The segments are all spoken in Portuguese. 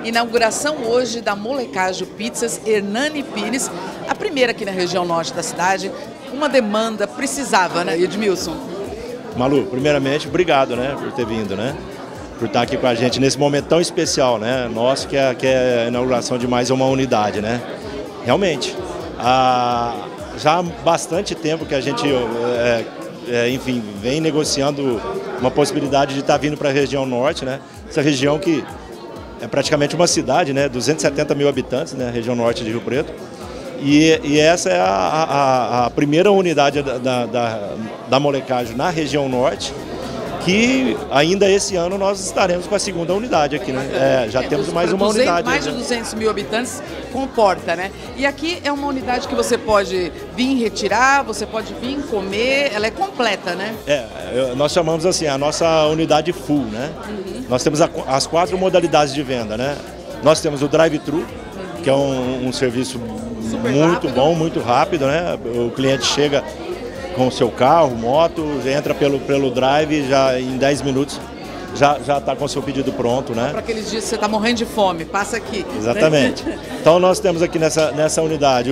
Inauguração hoje da Molecagem Pizzas Hernani Pires, a primeira aqui na região norte da cidade. Uma demanda precisava, né, Edmilson? Malu, primeiramente, obrigado, né, por ter vindo, né? Por estar aqui com a gente nesse momento tão especial, né? Nosso, que é a inauguração de mais uma unidade, né? Realmente, já há bastante tempo que a gente, enfim, vem negociando uma possibilidade de estar vindo para a região norte, né? Essa região que é praticamente uma cidade, né? 270 mil habitantes, né? Região norte de Rio Preto. E essa é a primeira unidade da molecagem na região norte, que ainda esse ano nós estaremos com a segunda unidade aqui, né? Já temos mais uma unidade. Mais de 200 mil habitantes comporta, né? E aqui é uma unidade que você pode vir retirar, você pode vir comer, ela é completa, né? Nós chamamos assim, a nossa unidade full, né? Nós temos as 4 modalidades de venda, né? Nós temos o drive-thru, que é um serviço super muito rápido. Bom, muito rápido, né? O cliente chega com o seu carro, moto, entra pelo drive, já em 10 minutos já está com o seu pedido pronto, né? Para aqueles dias que você está morrendo de fome, passa aqui. Exatamente. Né? Então nós temos aqui nessa unidade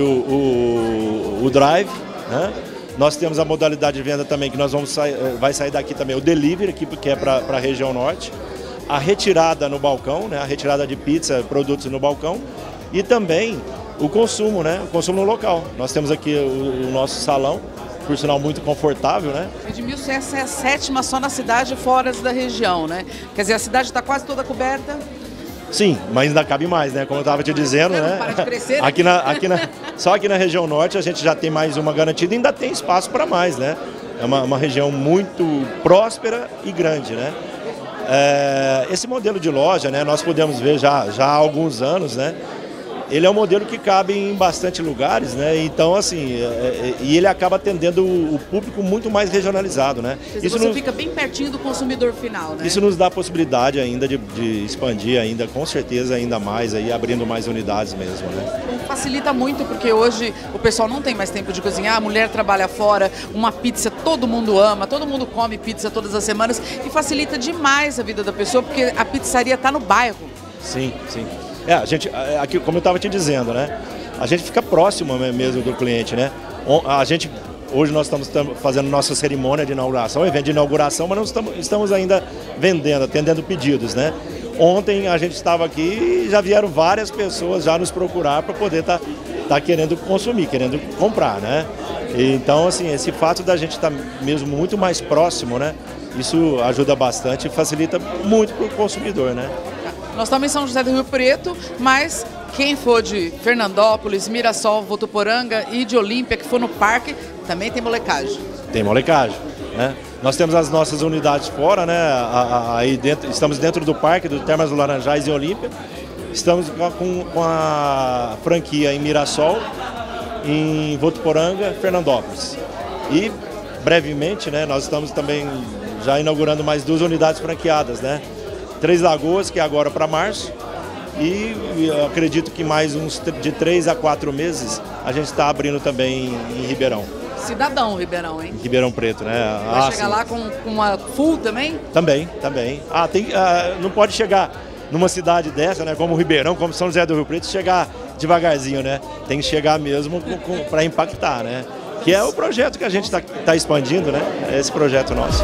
o drive, né? Nós temos a modalidade de venda também, que nós vai sair daqui também o delivery, que é para a região norte, a retirada no balcão, né? A retirada de pizza, produtos no balcão, e também o consumo, né? O consumo no local. Nós temos aqui o nosso salão, por sinal muito confortável, né? Edmilson, essa é a 7ª só na cidade, fora da região, né? Quer dizer, a cidade está quase toda coberta. Sim, mas ainda cabe mais, né? Como eu estava te dizendo, né? Para de crescer, né? Só aqui na região norte a gente já tem mais uma garantida e ainda tem espaço para mais, né? É uma região muito próspera e grande, né? Esse modelo de loja, né? Nós podemos ver já há alguns anos, né? Ele é um modelo que cabe em bastante lugares, né? Então, assim, e ele acaba atendendo o público muito mais regionalizado, né? Você fica bem pertinho do consumidor final, né? Isso nos dá a possibilidade ainda de expandir ainda, com certeza, ainda mais, aí, abrindo mais unidades mesmo, né? Facilita muito, porque hoje o pessoal não tem mais tempo de cozinhar, a mulher trabalha fora, uma pizza todo mundo ama, todo mundo come pizza todas as semanas, e facilita demais a vida da pessoa, porque a pizzaria está no bairro. Sim, sim. A gente, aqui, como eu estava te dizendo, né? A gente fica próximo mesmo do cliente, né? Hoje nós estamos fazendo nossa cerimônia de inauguração, evento de inauguração, mas não estamos ainda vendendo, atendendo pedidos, né? Ontem a gente estava aqui e já vieram várias pessoas já nos procurar para poder tá querendo consumir, querendo comprar, né? Então, assim, esse fato da gente estar mesmo muito mais próximo, né? Isso ajuda bastante e facilita muito para o consumidor, né? Nós estamos em São José do Rio Preto, mas quem for de Fernandópolis, Mirassol, Votuporanga e de Olímpia, que for no parque, também tem molecagem. Tem molecagem, né? Nós temos as nossas unidades fora, né? Aí dentro, estamos dentro do parque, do Termas do Laranjais e Olímpia. Estamos com a franquia em Mirassol, em Votuporanga, Fernandópolis. E brevemente, né? Nós estamos também já inaugurando mais 2 unidades franqueadas, né? Três Lagoas, que é agora para março, e eu acredito que mais uns de 3 a 4 meses a gente está abrindo também em Ribeirão. Cidadão Ribeirão, hein? Ribeirão Preto, né? Vai chegar lá com uma full também? Também. Não pode chegar numa cidade dessa, né? Como Ribeirão, como São José do Rio Preto, chegar devagarzinho, né? Tem que chegar mesmo para impactar, né? Que é o projeto que a gente tá expandindo, né? É esse projeto nosso.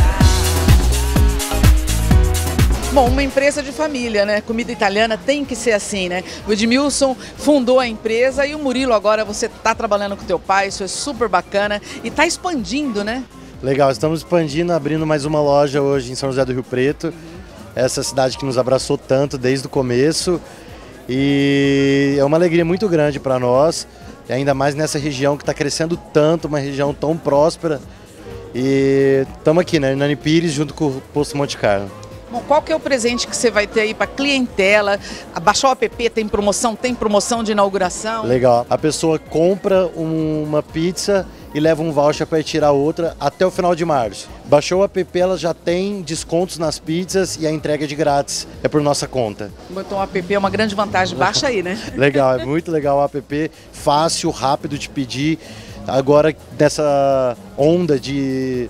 Bom, uma empresa de família, né? Comida italiana tem que ser assim, né? O Edmilson fundou a empresa e o Murilo agora você está trabalhando com o teu pai, isso é super bacana e está expandindo, né? Legal, estamos expandindo, abrindo mais uma loja hoje em São José do Rio Preto. Essa cidade que nos abraçou tanto desde o começo e é uma alegria muito grande para nós, e ainda mais nessa região que está crescendo tanto, uma região tão próspera. E estamos aqui, né? Hernani Pires junto com o Posto Monte Carlo. Bom, qual que é o presente que você vai ter aí para clientela? Baixou o app, tem promoção de inauguração? Legal. A pessoa compra uma pizza e leva um voucher para tirar outra até o final de março. Baixou o app, ela já tem descontos nas pizzas e a entrega de grátis é por nossa conta. Então o app é uma grande vantagem, baixa aí, né? Legal, é muito legal o app, fácil, rápido de pedir. Agora dessa onda de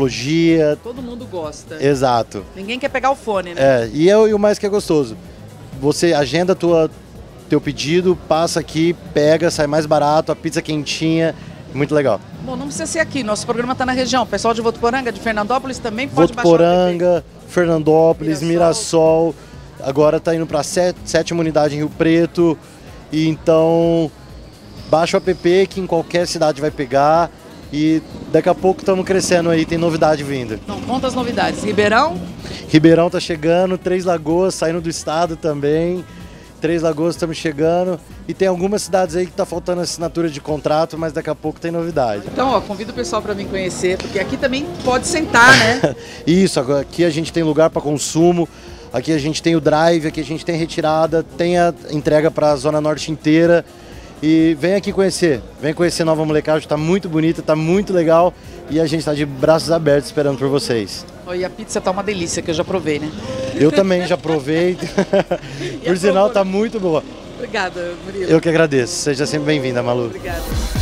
tecnologia. Todo mundo gosta. Exato. Ninguém quer pegar o fone, né? E o mais que é gostoso. você agenda teu pedido, passa aqui, pega, sai mais barato, a pizza quentinha, muito legal. Bom, não precisa ser aqui, nosso programa está na região. O pessoal de Votuporanga, de Fernandópolis também pode Votuporanga, Fernandópolis, Mirassol, agora está indo para a 7ª unidade em Rio Preto, e então baixa o app que em qualquer cidade vai pegar, e daqui a pouco estamos crescendo aí, tem novidade vindo. Então, conta as novidades. Ribeirão tá chegando, Três Lagoas saindo do estado também. Três Lagoas estamos chegando, e tem algumas cidades aí que tá faltando assinatura de contrato, mas daqui a pouco tem novidade. Então, ó, convido o pessoal para vir conhecer, porque aqui também pode sentar, né? Isso, aqui a gente tem lugar para consumo, aqui a gente tem o drive, aqui a gente tem retirada, tem a entrega para a Zona Norte inteira. E vem aqui conhecer Nova Molecagem, está muito bonita, está muito legal, e a gente está de braços abertos esperando por vocês. E a pizza tá uma delícia, que eu já provei, né? Eu também já provei, por sinal tá muito boa. Obrigada, Murilo. Eu que agradeço, seja sempre bem-vinda, Malu. Obrigada.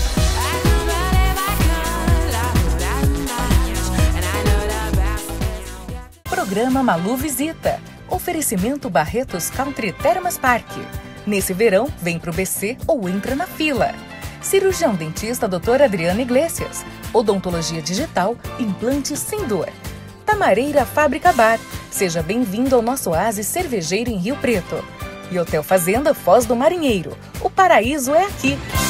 Programa Malu Visita. Oferecimento Barretos Country Termas Park. Nesse verão, vem pro BC ou entra na fila. Cirurgião dentista Dr. Adriana Iglesias. Odontologia digital, implantes sem dor. Tamareira Fábrica Bar. Seja bem-vindo ao nosso oásis cervejeiro em Rio Preto. E Hotel Fazenda Foz do Marinheiro. O paraíso é aqui.